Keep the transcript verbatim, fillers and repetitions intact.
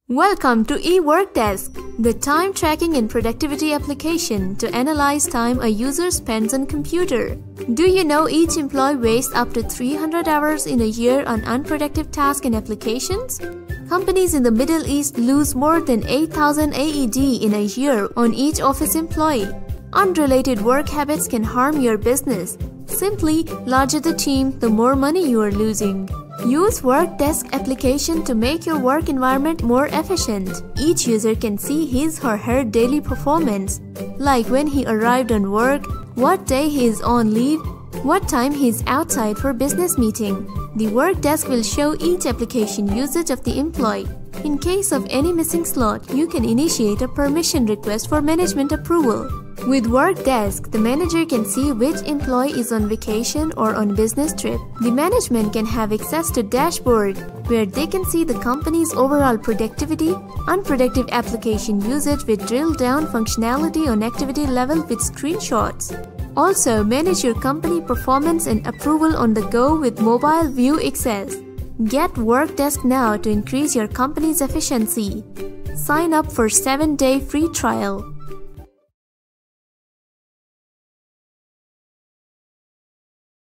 Welcome to eWorkDesk, the time tracking and productivity application to analyze time a user spends on computer. Do you know each employee wastes up to three hundred hours in a year on unproductive tasks and applications? Companies in the Middle East lose more than eight thousand A E D in a year on each office employee. Unrelated work habits can harm your business. Simply, larger the team, the more money you are losing. Use WorkDesk Application to make your work environment more efficient. Each user can see his or her daily performance, like when he arrived on work, what day he is on leave, what time he is outside for business meeting. The WorkDesk will show each application usage of the employee. In case of any missing slot, you can initiate a permission request for management approval. With WorkDesk, the manager can see which employee is on vacation or on business trip. The management can have access to dashboard, where they can see the company's overall productivity, unproductive application usage with drill-down functionality on activity level with screenshots. Also, manage your company performance and approval on the go with mobile view access. Get WorkDesk now to increase your company's efficiency. Sign up for seven day free trial.